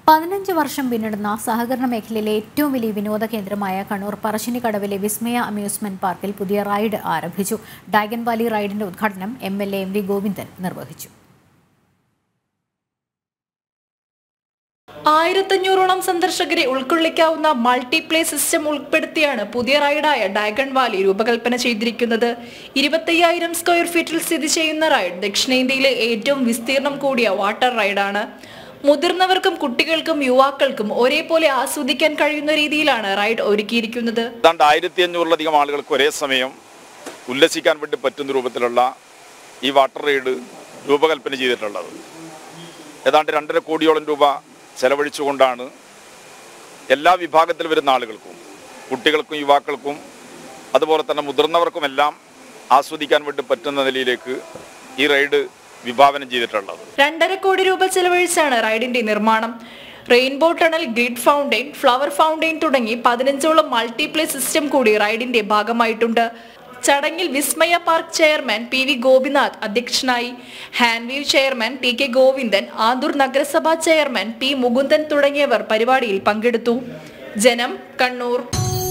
15 വർഷം പിന്നിടുന്ന സഹകരണ മേഖലയിലെ ഏറ്റവും വലിയ വിനോദ കേന്ദ്രമായ കണ്ണൂർ പറശ്ശിനിക്കടവിലെ വിസ്മയ അമ്യൂസ്മെന്റ് പാർക്കിൽ പുതിയ റൈഡ് ആരംഭിച്ചു. ഡ്രാഗൺ വാലി റൈഡിന്റെ ഉദ്ഘാടനം MLA MV ഗോവിന്ദൻ നിർവഹിച്ചു. 1500ഓളം സന്ദർശകരെ ഉൾക്കൊള്ളിക്കാവുന്ന മൾട്ടിപ്ലേ സിസ്റ്റം ഉൾപ്പെടുത്തിയാണ് പുതിയ റൈഡായ ഡ്രാഗൺ വാലി രൂപകൽപ്പന ചെയ്തിരിക്കുന്നത്. 25,000 സ്ക്വയർ ഫീറ്റിൽ സ്ഥിതി ചെയ്യുന്ന റൈഡ് ദക്ഷിണേന്ത്യയിലെ ഏറ്റവും വിസ്തീർണം കൂടിയ വാട്ടർ റൈഡാണ്. മുതിർന്നവർക്കും കുട്ടികൾക്കും യുവാക്കൾക്കും ഒരേപോലെ ആസ്വദിക്കാൻ കഴിയുന്ന രീതിയിലാണ് റൈഡ് ഒരുക്കിയിരിക്കുന്നത്. 1500-ലധികം ആളുകൾക്ക് ഒരേ സമയം ഉല്ലസിക്കാൻ വേണ്ടി പറ്റുന്ന രൂപത്തിലുള്ള ഈ വാട്ടർ റൈഡ് രൂപകൽപ്പന ചെയ്തിട്ടുള്ളത്. ഏതാണ്ട് 2.5 കോടിയോളം രൂപ ചെലവഴിച്ചുകൊണ്ടാണ് എല്ലാ വിഭാഗത്തിൽ വരുന്ന ആളുകൾക്കും, കുട്ടികൾക്കും യുവാക്കൾക്കും അതുപോലെ തന്നെ മുതിർന്നവർക്കുമെല്ലാം ആസ്വദിക്കാൻ വേണ്ടി പറ്റുന്ന നിലയിലേക്ക് ഈ റൈഡ് വിഭാവനം ചെയ്തിട്ടുള്ളത്. 2.5 കോടി രൂപ ചെലവഴിച്ചാണ് റൈഡിന്റെ നിർമ്മാണം. Rainbow tunnel, grid fountain, flower fountain തുടങ്ങി 15ഓളം മൾട്ടിപ്ലേ സിസ്റ്റം കൂടി റൈഡിന്റെ ഭാഗമായിട്ടുണ്ട്. ചടങ്ങിൽ Vismaya park chairman PV Gopinath അധ്യക്ഷനായി. ഹാൻവീവ് ചെയർമാൻ TK ഗോവിന്ദൻ, ആന്തൂർ നഗരസഭാ ചെയർമാൻ P മുകുന്ദൻ തുടങ്ങിയവർ പരിപാടിയിൽ പങ്കെടുത്തു. ജനം, കണ്ണൂർ.